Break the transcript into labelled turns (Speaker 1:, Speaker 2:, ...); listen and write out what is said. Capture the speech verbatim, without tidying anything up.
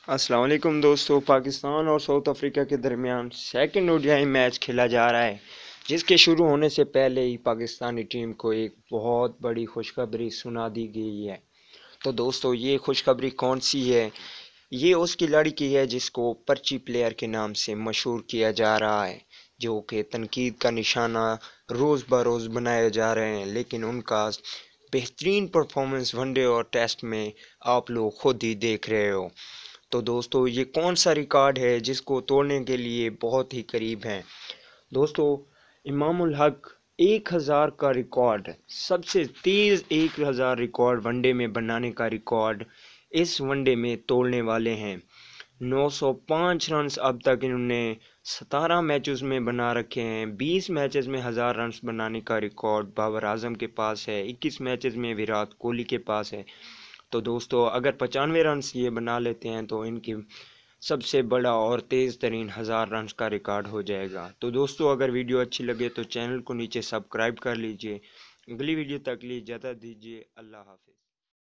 Speaker 1: السلام علیکم دوستو، پاکستان اور ساؤتھ افریقہ کے درمیان سیکنڈ او ڈی آئی میچ کھیلا جا رہا ہے، جس کے شروع ہونے سے پہلے ہی پاکستانی ٹیم کو ایک بہت بڑی خوشخبری سنا دی گئی ہے۔ تو دوستو، یہ خوشخبری کون سی ہے؟ یہ اس کھلاڑی کی ہے جس کو پرچی پلیئر کے نام سے مشہور کیا جا رہا ہے، جو کہ تنقید کا نشانہ روز بروز بنائے جا رہے ہیں، لیکن ان کا بہترین پرفارمنس ون ڈے اور ٹیسٹ میں آپ لوگ خود ہی دیکھ رہے ہو۔ تو دوستو، یہ کون سا ریکارڈ ہے جس کو توڑنے کے لیے بہت ہی قریب ہیں؟ دوستو، امام الحق ایک ہزار کا ریکارڈ، سب سے تیز ایک ہزار ریکارڈ ون ڈے میں بنانے کا ریکارڈ اس ون ڈے میں توڑنے والے ہیں۔ نو سو پانچ رنز اب تک انہوں نے ستارہ میچز میں بنا رکھے ہیں۔ بیس میچز میں ہزار رنز بنانے کا ریکارڈ بابر اعظم کے پاس ہے، اکیس میچز میں ویرات کوہلی کے پاس ہے۔ تو دوستو، اگر پچانوے رنز یہ بنا لیتے ہیں تو ان کی سب سے بڑا اور تیز ترین ہزار رنز کا ریکارڈ ہو جائے گا۔ تو دوستو، اگر ویڈیو اچھی لگے تو چینل کو نیچے سبسکرائب کر لیجئے۔ اگلی ویڈیو تک لیے اجازت دیجیے۔ اللہ حافظ۔